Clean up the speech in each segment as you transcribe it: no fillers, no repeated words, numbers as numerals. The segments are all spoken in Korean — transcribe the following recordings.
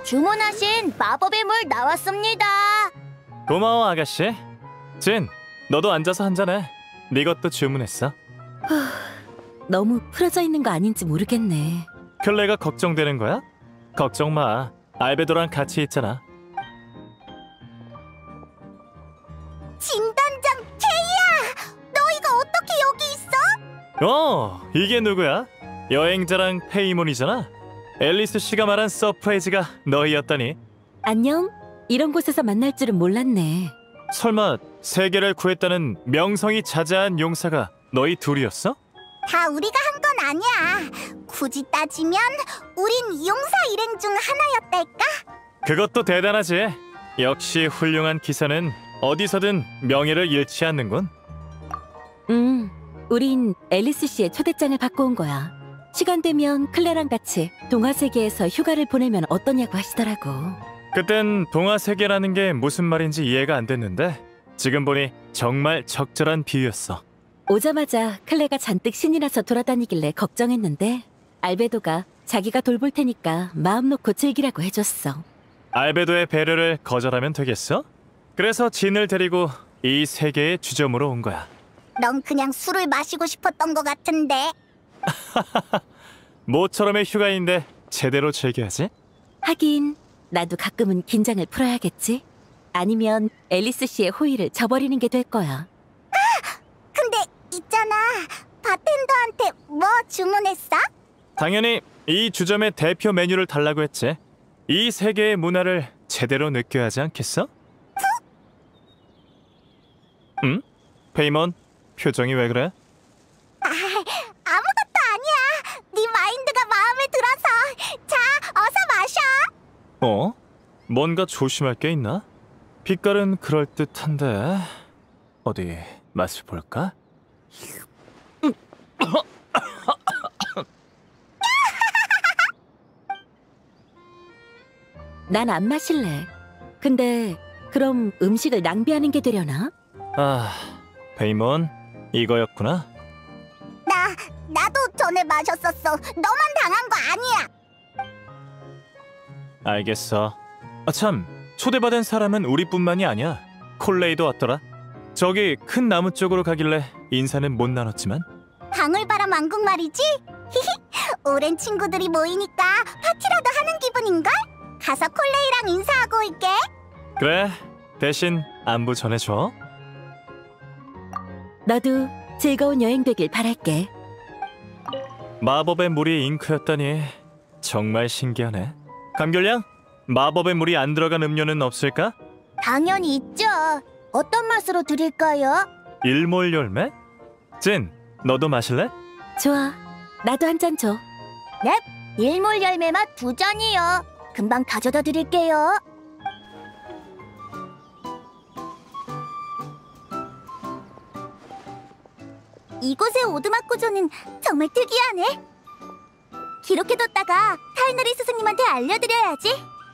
주문하신 마법의 물 나왔습니다. 고마워, 아가씨. 진, 너도 앉아서 한잔해. 네 것도 주문했어. 너무 풀어져 있는 거 아닌지 모르겠네. 클레가 걱정되는 거야? 걱정 마. 알베도랑 같이 있잖아. 진단장 케이야! 너희가 어떻게 여기 있어? 이게 누구야? 여행자랑 페이몬이잖아. 앨리스 씨가 말한 서프라이즈가 너희였다니. 안녕? 이런 곳에서 만날 줄은 몰랐네. 설마 세계를 구했다는 명성이 자자한 용사가 너희 둘이었어? 다 우리가 한 건 아니야. 굳이 따지면 우린 용사 일행 중 하나였달까? 그것도 대단하지. 역시 훌륭한 기사는 어디서든 명예를 잃지 않는군. 우린 앨리스 씨의 초대장을 받고 온 거야. 시간 되면 클레랑 같이 동화 세계에서 휴가를 보내면 어떠냐고 하시더라고. 그땐 동화 세계라는 게 무슨 말인지 이해가 안 됐는데 지금 보니 정말 적절한 비유였어. 오자마자 클레가 잔뜩 신이 나서 돌아다니길래 걱정했는데 알베도가 자기가 돌볼 테니까 마음 놓고 즐기라고 해줬어. 알베도의 배려를 거절하면 되겠어? 그래서 진을 데리고 이 세계의 주점으로 온 거야. 넌 그냥 술을 마시고 싶었던 것 같은데. 모처럼의 휴가인데 제대로 즐겨야지. 하긴 나도 가끔은 긴장을 풀어야겠지. 아니면 앨리스 씨의 호의를 저버리는 게 될 거야. 근데 있잖아, 바텐더한테 뭐 주문했어? 당연히 이 주점의 대표 메뉴를 달라고 했지. 이 세계의 문화를 제대로 느껴야 하지 않겠어? 응? 페이몬, 표정이 왜 그래? 아무것도 아니야. 네 마인드가 마음에 들어서. 자, 어서 마셔. 뭔가 조심할 게 있나? 빛깔은 그럴듯한데 어디 맛을 볼까? 난 안 마실래. 근데 그럼 음식을 낭비하는 게 되려나? 페이몬, 이거였구나. 나도 전에 마셨었어. 너만 당한 거 아니야. 알겠어. 참, 초대받은 사람은 우리뿐만이 아니야. 콜레이도 왔더라. 저기 큰 나무 쪽으로 가길래 인사는 못 나눴지만. 방울바람 왕국 말이지? 히히, 오랜 친구들이 모이니까 파티라도 하는 기분인걸? 가서 콜레이랑 인사하고 올게. 그래, 대신 안부 전해줘. 나도 즐거운 여행 되길 바랄게. 마법의 물이 잉크였다니 정말 신기하네. 감귤량, 마법의 물이 안 들어간 음료는 없을까? 당연히 있죠. 어떤 맛으로 드릴까요? 일몰 열매? 진, 너도 마실래? 좋아, 나도 한 잔 줘. 넵, 일몰 열매 맛 2잔이요. 금방 가져다 드릴게요. 이곳의 오두막 구조는 정말 특이하네. 기록해뒀다가 타이너리 스승님한테 알려드려야지.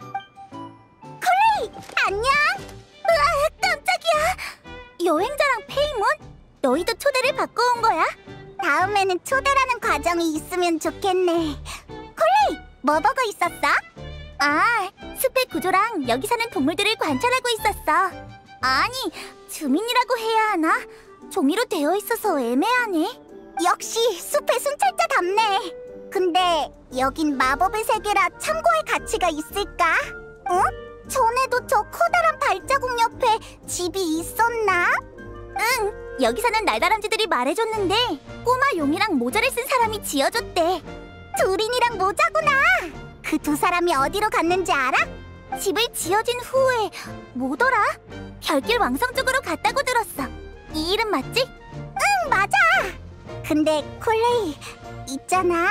콜레이, 안녕. 우와, 깜짝이야. 여행자랑 페이몬, 너희도 초대를 받고 온 거야? 다음에는 초대라는 과정이 있으면 좋겠네. 콜레이, 뭐 보고 있었어? 숲의 구조랑 여기 사는 동물들을 관찰하고 있었어. 아니, 주민이라고 해야 하나? 종이로 되어 있어서 애매하네. 역시 숲의 순찰자답네. 근데 여긴 마법의 세계라 참고할 가치가 있을까? 응? 전에도 저 커다란 발자국 옆에 집이 있었나? 응, 여기 사는 날다람쥐들이 말해줬는데 꼬마 용이랑 모자를 쓴 사람이 지어줬대. 두린이랑 모자구나. 그 두 사람이 어디로 갔는지 알아? 집을 지어진 후에 뭐더라? 별길 왕성 쪽으로 갔다고 들었어. 이 이름 맞지? 응, 맞아. 근데 콜레이, 있잖아.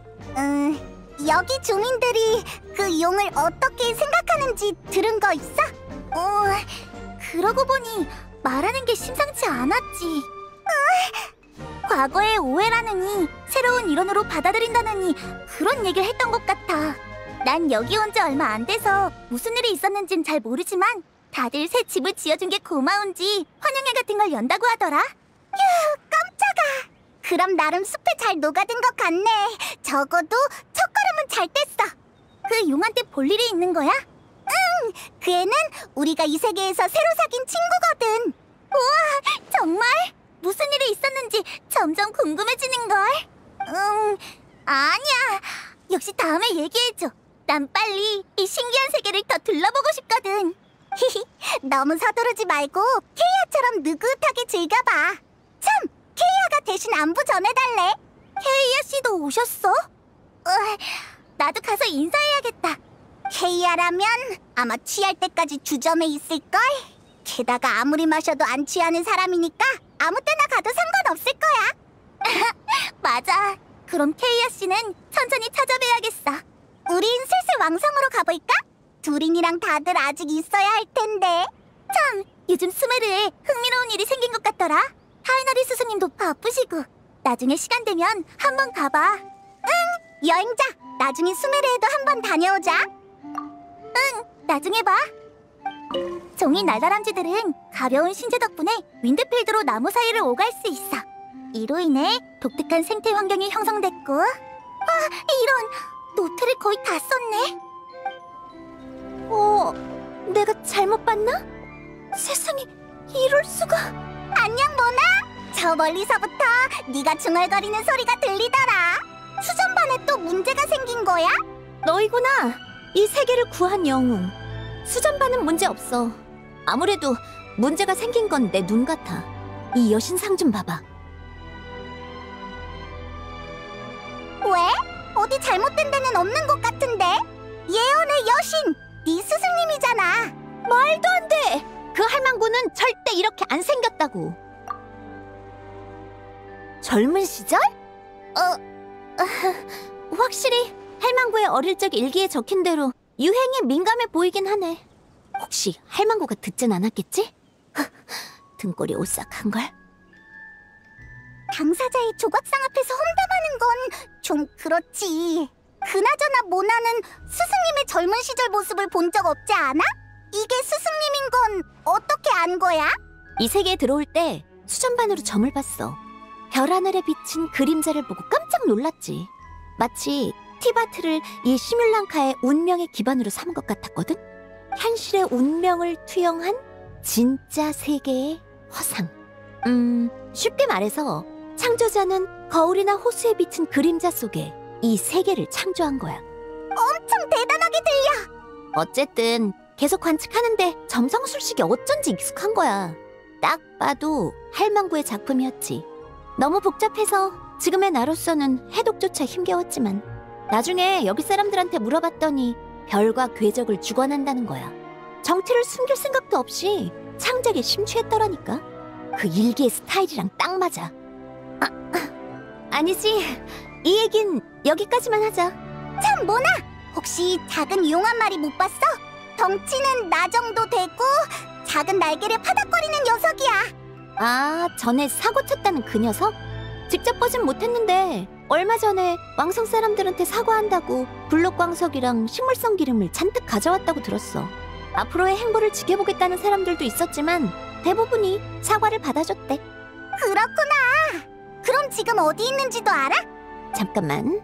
여기 주민들이 그 용을 어떻게 생각하는지 들은 거 있어? 그러고 보니 말하는 게 심상치 않았지. 과거의 오해라느니 새로운 일원으로 받아들인다느니 그런 얘기를 했던 것 같아. 난 여기 온 지 얼마 안 돼서 무슨 일이 있었는진 잘 모르지만 다들 새 집을 지어준 게 고마운지 환영회 같은 걸 연다고 하더라. 휴, 깜짝아. 그럼 나름 숲에 잘 녹아든 것 같네. 적어도 첫걸음은 잘 뗐어. 그 용한테 볼 일이 있는 거야? 응, 그 애는 우리가 이 세계에서 새로 사귄 친구거든. 우와, 정말? 무슨 일이 있었는지 점점 궁금해지는걸. 아니야. 역시 다음에 얘기해줘. 난 빨리 이 신기한 세계를 더 둘러보고 싶거든. 너무 서두르지 말고 케이아처럼 느긋하게 즐겨봐. 참, 케이아가 대신 안부 전해달래. 케이아 씨도 오셨어? 나도 가서 인사해야겠다. 케이아라면 아마 취할 때까지 주점에 있을걸? 게다가 아무리 마셔도 안 취하는 사람이니까 아무 때나 가도 상관없을 거야. 맞아. 그럼 케이아 씨는 천천히 찾아뵈야겠어. 우린 슬슬 왕성으로 가볼까? 두린이랑 다들 아직 있어야 할 텐데. 참, 요즘 스메르에 흥미로운 일이 생긴 것 같더라. 타이너리 스승님도 바쁘시고. 나중에 시간 되면 한번 가봐. 응, 여행자. 나중에 스메르에도 한번 다녀오자. 응, 나중에 봐. 종이 날다람쥐들은 가벼운 신체 덕분에 윈드필드로 나무 사이를 오갈 수 있어. 이로 인해 독특한 생태 환경이 형성됐고, 이런, 노트를 거의 다 썼네. 내가 잘못 봤나? 세상에, 이럴 수가. 안녕, 모나. 저 멀리서부터 네가 중얼거리는 소리가 들리더라. 수전반에 또 문제가 생긴 거야? 너희구나. 이 세계를 구한 영웅. 수전반은 문제 없어. 아무래도 문제가 생긴 건 내 눈 같아. 이 여신상 좀 봐봐. 왜? 어디 잘못된 데는 없는 것 같은데? 예언의 여신! 네 스승님이잖아. 말도 안 돼! 그 할망구는 절대 이렇게 안 생겼다고. 젊은 시절? 확실히 할망구의 어릴 적 일기에 적힌 대로 유행에 민감해 보이긴 하네. 혹시 할망구가 듣진 않았겠지? 등골이 오싹한걸? 당사자의 조각상 앞에서 험담하는 건 좀 그렇지. 그나저나 모나는 스승님의 젊은 시절 모습을 본 적 없지 않아? 이게 스승님인 건 어떻게 안 거야? 이 세계에 들어올 때 수전반으로 점을 봤어. 별 하늘에 비친 그림자를 보고 깜짝 놀랐지. 마치 티바트를 이 시뮬랑카의 운명의 기반으로 삼은 것 같았거든. 현실의 운명을 투영한 진짜 세계의 허상. 쉽게 말해서 창조자는 거울이나 호수에 비친 그림자 속에 이 세계를 창조한 거야. 엄청 대단하게 들려. 어쨌든 계속 관측하는데 점성술식이 어쩐지 익숙한 거야. 딱 봐도 할망구의 작품이었지. 너무 복잡해서 지금의 나로서는 해독조차 힘겨웠지만 나중에 여기 사람들한테 물어봤더니 별과 궤적을 주관한다는 거야. 정체를 숨길 생각도 없이 창작에 심취했더라니까. 그 일기의 스타일이랑 딱 맞아. 아니지. 이 얘긴 여기까지만 하자. 참, 모나! 혹시 작은 용 한 마리 못 봤어? 덩치는 나 정도 되고 작은 날개를 파닥거리는 녀석이야. 아, 전에 사고 쳤다는 그 녀석? 직접 보진 못했는데 얼마 전에 왕성 사람들한테 사과한다고 블록광석이랑 식물성 기름을 잔뜩 가져왔다고 들었어. 앞으로의 행보를 지켜보겠다는 사람들도 있었지만 대부분이 사과를 받아줬대. 그렇구나. 그럼 지금 어디 있는지도 알아? 잠깐만.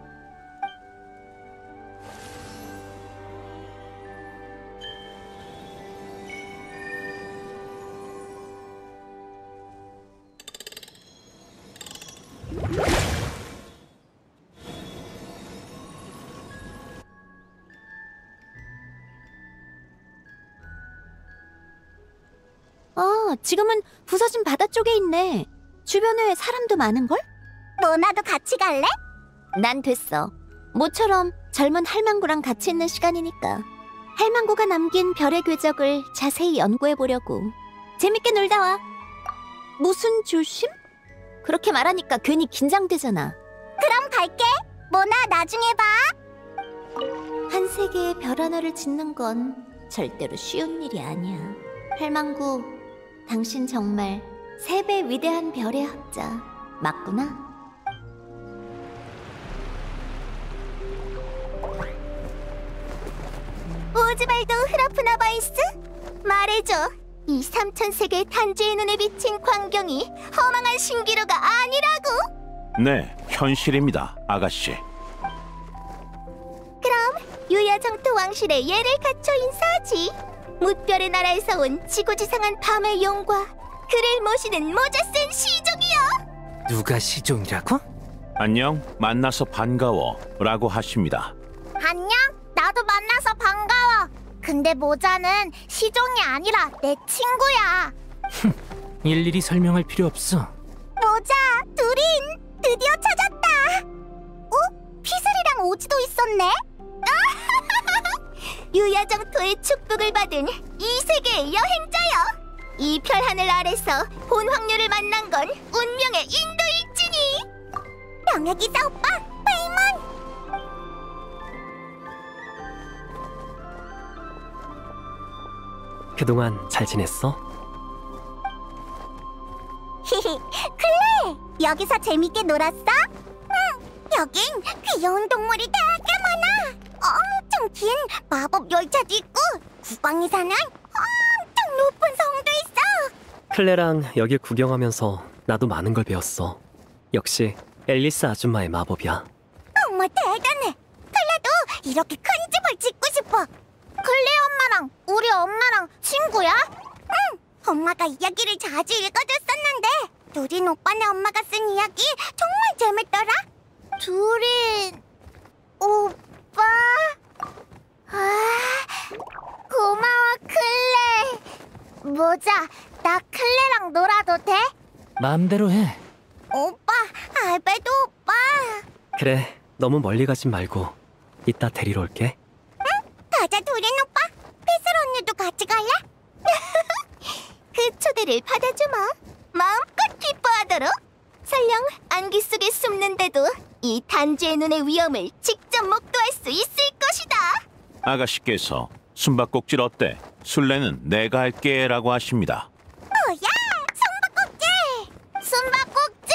지금은 부서진 바다 쪽에 있네. 주변에 사람도 많은걸? 모나도 같이 갈래? 난 됐어. 모처럼 젊은 할망구랑 같이 있는 시간이니까. 할망구가 남긴 별의 궤적을 자세히 연구해보려고. 재밌게 놀다 와. 무슨 조심? 그렇게 말하니까 괜히 긴장되잖아. 그럼 갈게. 모나, 나중에 봐. 한 세계에 별 하나를 짓는 건 절대로 쉬운 일이 아니야. 할망구, 당신 정말 3배 위대한 별의 학자 맞구나. 오즈발도 흐라프나바이스? 말해줘. 이 3000세계의 탄주의 눈에 비친 광경이 허망한 신기루가 아니라고? 네, 현실입니다, 아가씨. 그럼 유야정토 왕실의 예를 갖춰 인사하지. 무별의 나라에서 온 지고지상한 밤의 용과 그를 모시는 모자센 시종이여. 누가 시종이라고? 안녕, 만나서 반가워 라고 하십니다. 안녕. 나도 만나서 반가워. 근데 모자는 시종이 아니라 내 친구야. 일일이 설명할 필요 없어. 모자, 두린, 드디어 찾았다. 피슬이랑 오지도 있었네. 유야정토의 축복을 받은 이 세계의 여행자여. 이 별하늘 아래서 본 황녀를 만난 건 운명의 인도일지니. 명예기사 오빠, 페이몬. 그동안 잘 지냈어? 클레, 여기서 재밌게 놀았어? 응, 여긴 귀여운 동물이 되게 많아. 엄청 긴 마법 열차도 있고 국왕이 사는 엄청 높은 성도 있어. 클레랑 여길 구경하면서 나도 많은 걸 배웠어. 역시 앨리스 아줌마의 마법이야. 정말 대단해. 클레도 이렇게 큰 집을 짓고 싶어. 클레 엄마랑 우리 엄마랑 친구야? 응, 엄마가 이야기를 자주 읽어줬었는데 두린 오빠네 엄마가 쓴 이야기 정말 재밌더라. 두린 오빠? 고마워 클레. 모자, 나 클레랑 놀아도 돼? 마음대로 해. 오빠, 알베도 오빠. 그래, 너무 멀리 가진 말고 이따 데리러 올게. 가자 두린 오빠. 피슬 언니도 같이 갈래? 그 초대를 받아주마. 마음껏 기뻐하도록. 설령 안기 속에 숨는데도 이 단주의 눈의 위험을 직접 목도할 수 있을 것이다. 아가씨께서 숨바꼭질 어때? 술래는 내가 할게 라고 하십니다. 뭐야? 숨바꼭질!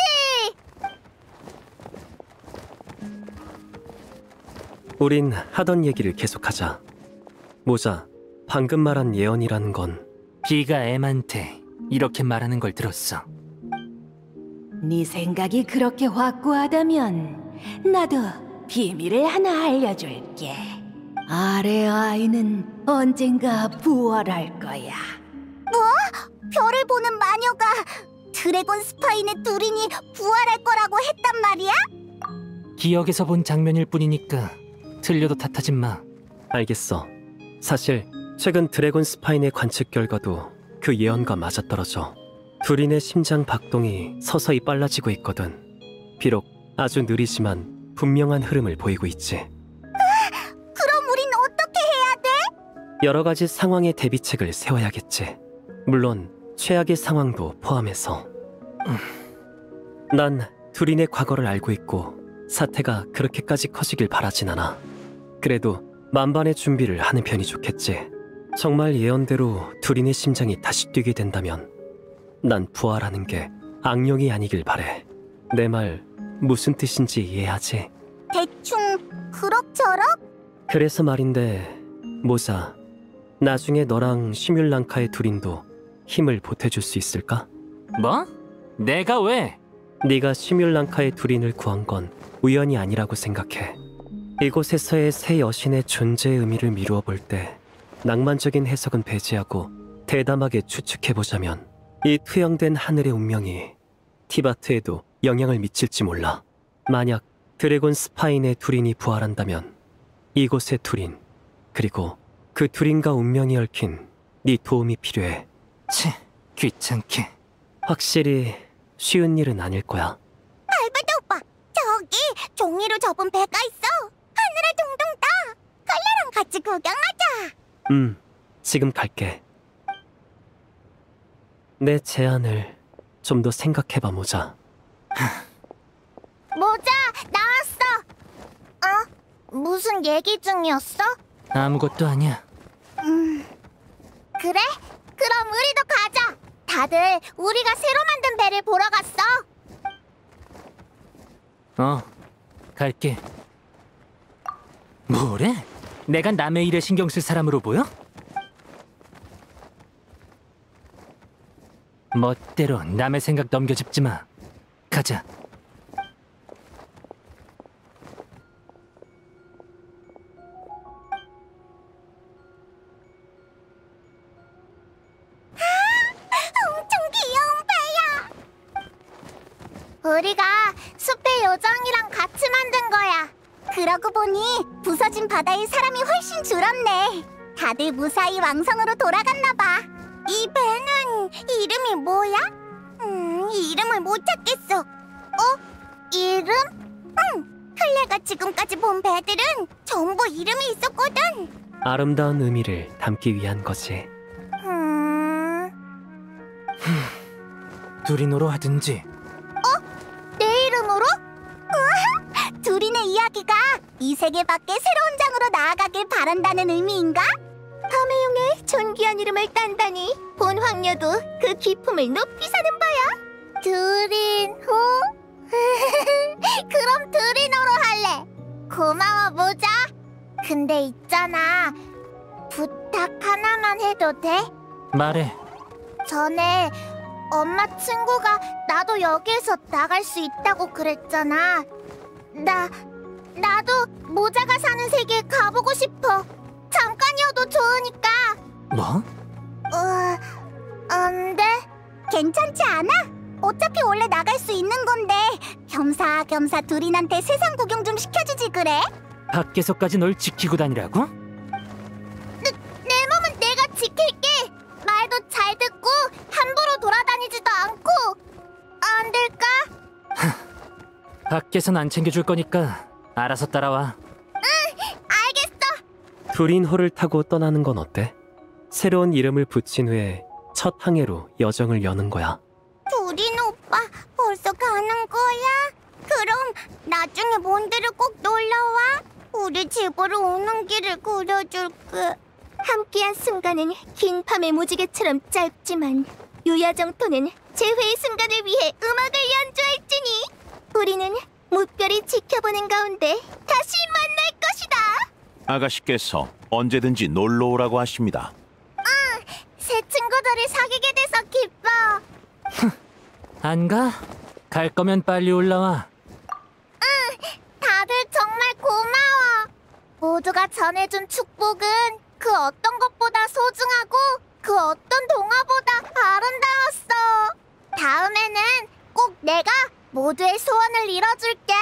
우린 하던 얘기를 계속하자. 모자, 방금 말한 예언이라는 건 비가 애한테 이렇게 말하는 걸 들었어. 네 생각이 그렇게 확고하다면 나도 비밀을 하나 알려줄게. 아래 아이는 언젠가 부활할 거야. 별을 보는 마녀가 드래곤 스파인의 두린이 부활할 거라고 했단 말이야? 기억에서 본 장면일 뿐이니까 틀려도 탓하지 마. 알겠어. 사실 최근 드래곤 스파인의 관측 결과도 그 예언과 맞아떨어져. 두린의 심장 박동이 서서히 빨라지고 있거든. 비록 아주 느리지만 분명한 흐름을 보이고 있지. 그럼 우린 어떻게 해야 돼? 여러 가지 상황의 대비책을 세워야겠지. 물론 최악의 상황도 포함해서. 난 두린의 과거를 알고 있고 사태가 그렇게까지 커지길 바라진 않아. 그래도 만반의 준비를 하는 편이 좋겠지. 정말 예언대로 두린의 심장이 다시 뛰게 된다면 난 부활하는 게 악령이 아니길 바래. 내 말 무슨 뜻인지 이해하지? 대충 그럭저럭? 그래서 말인데 모자, 나중에 너랑 시뮬랑카의 두린도 힘을 보태줄 수 있을까? 뭐? 내가 왜? 네가 시뮬랑카의 두린을 구한 건 우연이 아니라고 생각해. 이곳에서의 새 여신의 존재의 의미를 미루어 볼 때 낭만적인 해석은 배제하고 대담하게 추측해보자면 이 투영된 하늘의 운명이 티바트에도 영향을 미칠지 몰라. 만약 드래곤 스파인의 두린이 부활한다면 이곳의 두린, 그리고 그 두린과 운명이 얽힌 네 도움이 필요해. 치, 귀찮게. 확실히 쉬운 일은 아닐 거야. 알베도 오빠, 저기 종이로 접은 배가 있어. 하늘에 둥둥 떠. 칼레랑 같이 구경하자. 지금 갈게. 내 제안을 좀 더 생각해봐, 모자. 모자, 나왔어. 무슨 얘기 중이었어? 아무것도 아니야. 그래? 그럼 우리도 가자. 다들 우리가 새로 만든 배를 보러 갔어. 갈게. 뭐래? 내가 남의 일에 신경 쓸 사람으로 보여? 멋대로 남의 생각 넘겨짚지 마. 가자. 우리가 숲의 요정이랑 같이 만든 거야. 그러고 보니 부서진 바다에 사람이 훨씬 줄었네. 다들 무사히 왕성으로 돌아갔나 봐. 이 배는 이름이 뭐야? 이름을 못 찾겠어. 이름? 클레가 지금까지 본 배들은 전부 이름이 있었거든. 아름다운 의미를 담기 위한 거지. 두리노로 하든지. 내 이름으로? 우와! 둘이의 이야기가 이 세계 밖에 새로운 장으로 나아가길 바란다는 의미인가? 함해용의 존귀한 이름을 딴다니 본 황녀도 그 기품을 높이 사는 바야. 두린호? 그럼 두린호로 할래. 고마워 모자. 근데 있잖아, 부탁 하나만 해도 돼? 말해. 전에 엄마 친구가 나도 여기에서 나갈 수 있다고 그랬잖아. 나도 모자가 사는 세계에 가보고 싶어. 잠깐이어도 좋으니까. 뭐? 안 돼? 괜찮지 않아? 어차피 원래 나갈 수 있는 건데 겸사겸사 둘인한테 세상 구경 좀 시켜주지 그래? 밖에서까지 널 지키고 다니라고? 내 몸은 내가 지킬게. 말도 잘 듣고 함부로 돌아다니지도 않고. 안 될까? 밖에선 안 챙겨줄 거니까 알아서 따라와. 알겠어. 두린호를 타고 떠나는 건 어때? 새로운 이름을 붙인 후에 첫 항해로 여정을 여는 거야. 두린 오빠 벌써 가는 거야? 그럼 나중에 몬드를 꼭 놀러와. 우리 집으로 오는 길을 그려줄게. 함께한 순간은 긴 밤의 무지개처럼 짧지만 유야정토는 재회의 순간을 위해 음악을 연주할지니 우리는 무별히 지켜보는 가운데 다시 만날 것이다. 아가씨께서 언제든지 놀러 오라고 하십니다. 새 친구들이 사귀게 돼서 기뻐. 안 가? 갈 거면 빨리 올라와. 다들 정말 고마워. 모두가 전해준 축복은 그 어떤 것보다 소중하고 그 어떤 동화보다 아름다웠어. 다음에는 꼭 내가 모두의 소원을 이뤄줄게.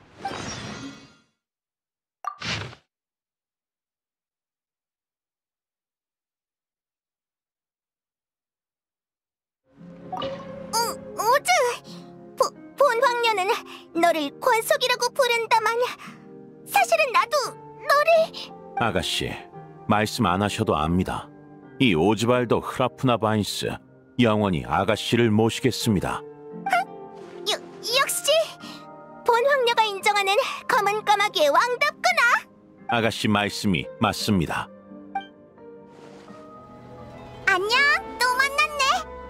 오즈! 본 황녀는 너를 권속이라고 부른다만 사실은 나도 너를... 아가씨, 말씀 안 하셔도 압니다. 이 오즈발도 흐라프나바인스 영원히 아가씨를 모시겠습니다. 역시 본 황녀가 인정하는 검은 까마귀의 왕답구나. 아가씨 말씀이 맞습니다. 안녕, 또 만났네.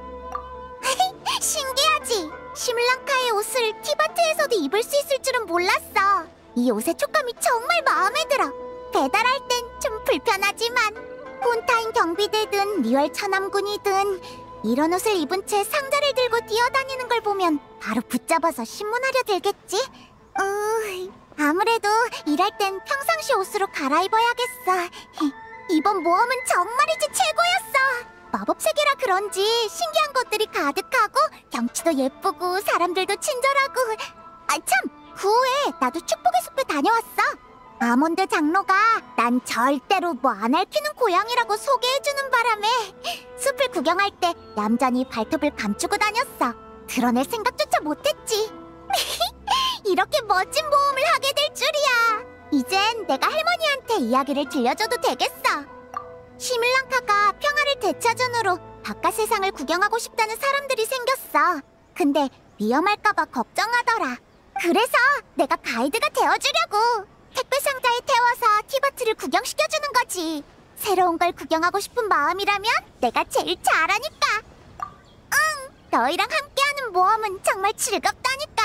신기하지? 시뮬랑카의 옷을 티바트에서도 입을 수 있을 줄은 몰랐어. 이 옷의 촉감이 정말 마음에 들어. 배달할 땐 좀 불편하지만 폰타인 경비대든 리얼 천암군이든 이런 옷을 입은 채 상자를 들고 뛰어다니는 걸 보면 바로 붙잡아서 신문하려 들겠지? 아무래도 일할 땐 평상시 옷으로 갈아입어야겠어. 이번 모험은 정말이지 최고였어. 마법 세계라 그런지 신기한 것들이 가득하고 경치도 예쁘고 사람들도 친절하고. 참! 그 후에 나도 축복의 숲에 다녀왔어. 아몬드 장로가 난 절대로 뭐 안 핥히는 고양이라고 소개해주는 바람에 숲을 구경할 때 얌전히 발톱을 감추고 다녔어. 드러낼 생각조차 못했지. 이렇게 멋진 모험을 하게 될 줄이야. 이젠 내가 할머니한테 이야기를 들려줘도 되겠어. 시뮬랑카가 평화를 되찾은 후로 바깥 세상을 구경하고 싶다는 사람들이 생겼어. 근데 위험할까봐 걱정하더라. 그래서 내가 가이드가 되어주려고. 택배 상자에 태워서 티바트를 구경시켜주는 거지. 새로운 걸 구경하고 싶은 마음이라면 내가 제일 잘하니까. 너희랑 함께하는 모험은 정말 즐겁다니까.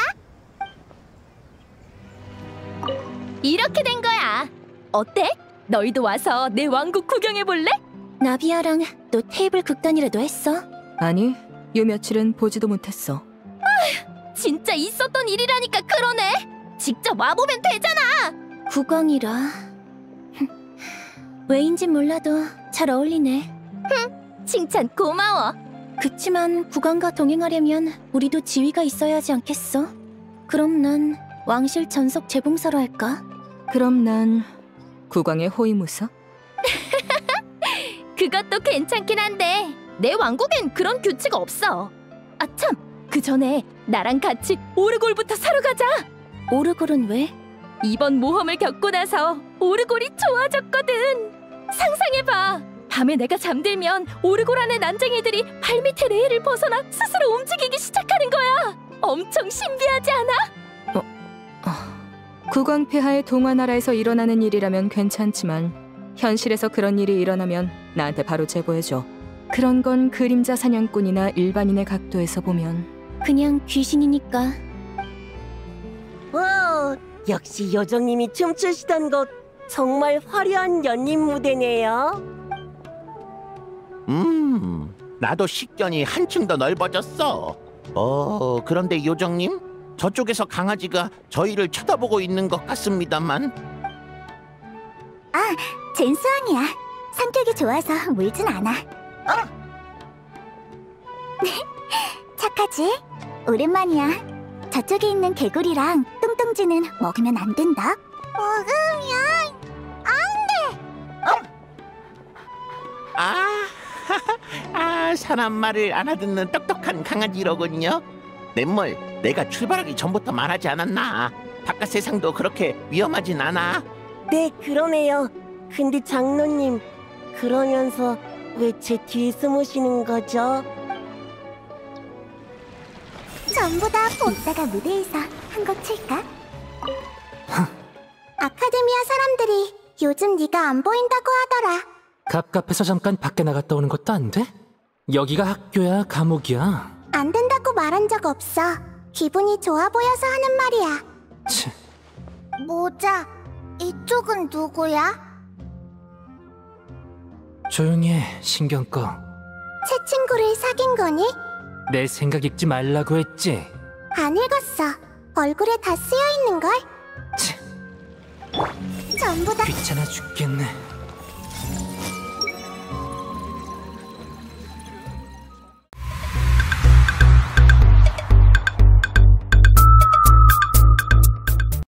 이렇게 된 거야. 어때? 너희도 와서 내 왕국 구경해볼래? 나비아랑 또 테이블 극단이라도 했어? 아니, 요 며칠은 보지도 못했어. 진짜 있었던 일이라니까 그러네. 직접 와보면 되잖아. 국왕이라 왜인진 몰라도 잘 어울리네. 칭찬 고마워. 그치만 국왕과 동행하려면 우리도 지위가 있어야 하지 않겠어? 그럼 난 왕실 전속 재봉사로 할까? 그럼 난 국왕의 호위무사? 그것도 괜찮긴 한데 내 왕국엔 그런 규칙 없어. 아참, 그 전에 나랑 같이 오르골부터 사러 가자. 오르골은 왜? 이번 모험을 겪고 나서 오르골이 좋아졌거든. 상상해봐. 밤에 내가 잠들면 오르골 안의 난쟁이들이 발밑에 레일을 벗어나 스스로 움직이기 시작하는 거야. 엄청 신비하지 않아? 국왕 폐하의 동화나라에서 일어나는 일이라면 괜찮지만 현실에서 그런 일이 일어나면 나한테 바로 제보해줘. 그런 건 그림자 사냥꾼이나 일반인의 각도에서 보면 그냥 귀신이니까. 와, 역시 요정님이 춤추시던 곳 정말 화려한 연립 무대네요. 나도 식견이 한층 더 넓어졌어. 그런데 요정님, 저쪽에서 강아지가 저희를 쳐다보고 있는 것 같습니다만. 쟨 수왕이야. 성격이 좋아서 물진 않아. 착하지? 오랜만이야. 저쪽에 있는 개구리랑 뚱뚱지는 먹으면 안 된다. 먹으면 사람 말을 알아듣는 똑똑한 강아지로군요. 냇물, 내가 출발하기 전부터 말하지 않았나? 바깥 세상도 그렇게 위험하진 않아. 네, 그러네요. 근데 장로님, 그러면서 왜 제 뒤에 숨으시는 거죠? 전부 다 복사가 무대에서 한 곡 칠까? 아카데미아 사람들이 요즘 네가 안 보인다고 하더라. 갑갑해서 잠깐 밖에 나갔다 오는 것도 안 돼? 여기가 학교야, 감옥이야? 안 된다고 말한 적 없어. 기분이 좋아 보여서 하는 말이야. 치, 모자, 이쪽은 누구야? 조용히 해, 신경 꺼. 새 친구를 사귄 거니? 내 생각 읽지 말라고 했지? 안 읽었어. 얼굴에 다 쓰여 있는 걸. 치, 전부 다 귀찮아 죽겠네.